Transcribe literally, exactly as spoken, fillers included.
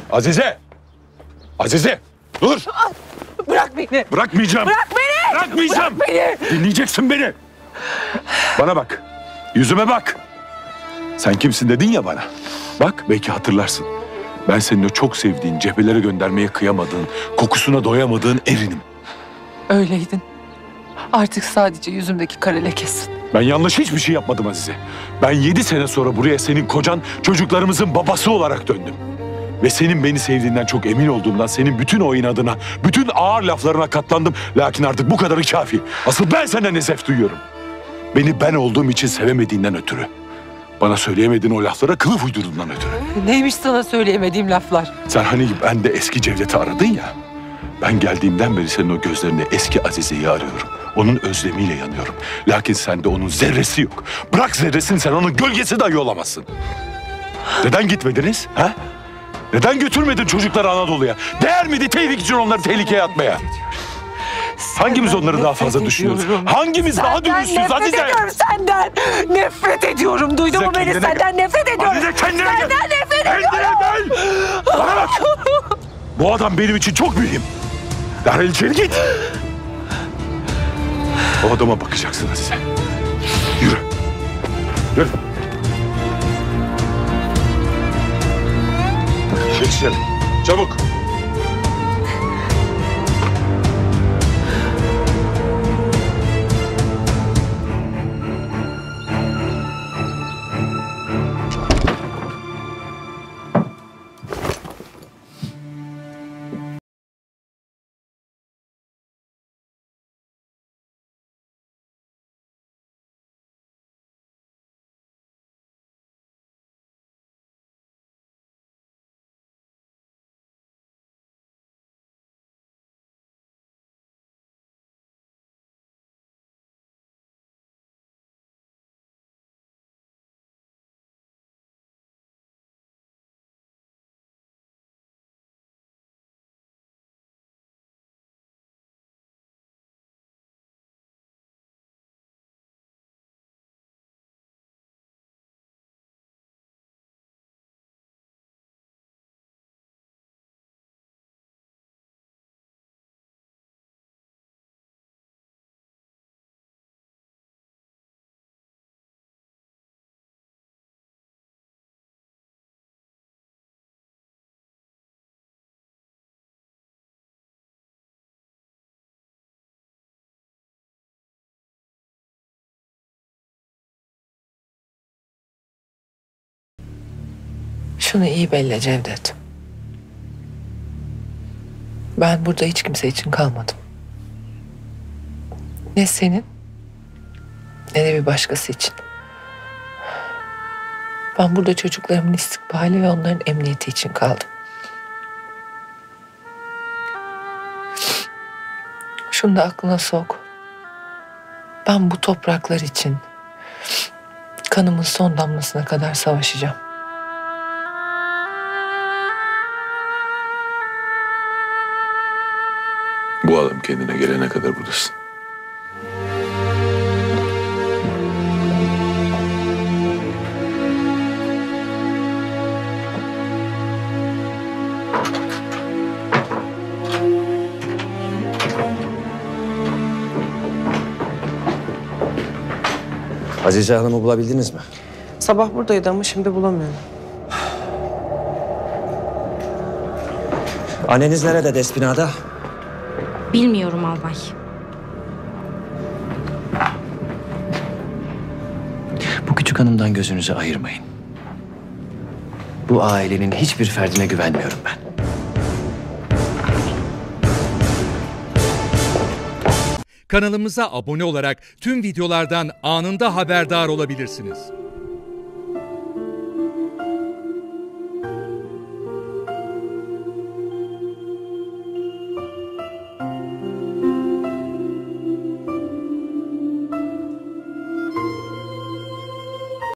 Azize! Azize! Dur! Bırak beni! Bırakmayacağım! Bırak beni! Bırakmayacağım! Bırak beni! Dinleyeceksin beni! Bana bak! Yüzüme bak! Sen kimsin dedin ya bana. Bak belki hatırlarsın. Ben senin o çok sevdiğin, cephelere göndermeye kıyamadığın, kokusuna doyamadığın erinim. Öyleydin. Artık sadece yüzümdeki kara lekesin. Ben yanlış hiçbir şey yapmadım Azize. Ben yedi sene sonra buraya senin kocan, çocuklarımızın babası olarak döndüm. Ve senin beni sevdiğinden çok emin olduğumdan senin bütün o inadına, bütün ağır laflarına katlandım. Lakin artık bu kadarı kafi. Asıl ben senden nezef duyuyorum. Beni ben olduğum için sevemediğinden ötürü. Bana söyleyemediğin o laflara kılıf uydurduğundan ötürü. Neymiş sana söyleyemediğim laflar? Sen hani ben de eski Cevdet'i aradın ya. Ben geldiğimden beri senin o gözlerinde eski Azize'yi arıyorum. Onun özlemiyle yanıyorum. Lakin sende onun zerresi yok. Bırak zerresini, sen onun gölgesi dahi olamazsın. Neden gitmediniz? Ha? Neden götürmedin çocukları Anadolu'ya? Değer miydi tehlike için onları tehlikeye atmaya? Hangimiz onları daha fazla düşünüyoruz? Hangimiz daha dürüstüz Azize? Nefret ediyorum senden. Nefret ediyorum. Duydun mu beni? Senden nefret ediyorum. Azize kendine gel. Senden nefret ediyorum. Kendine gel. Bana bak. Bu adam benim için çok mühim. Derhal içeri git. O adama bakacaksın Azize. Yürü. Yürü. Geç içeri. Çabuk. Şunu iyi belli Cevdet. Ben burada hiç kimse için kalmadım. Ne senin ne de bir başkası için. Ben burada çocuklarımın istikbali ve onların emniyeti için kaldım. Şunu da aklına sok. Ben bu topraklar için kanımın son damlasına kadar savaşacağım. Bu adam kendine gelene kadar buradasın. Azize Hanım'ı bulabildiniz mi? Sabah buradaydı ama şimdi bulamıyorum. Anneniz nerede Despina'da? Bilmiyorum albay. Bu küçük hanımdan gözünüzü ayırmayın. Bu ailenin hiçbir ferdine güvenmiyorum ben. Kanalımıza abone olarak tüm videolardan anında haberdar olabilirsiniz.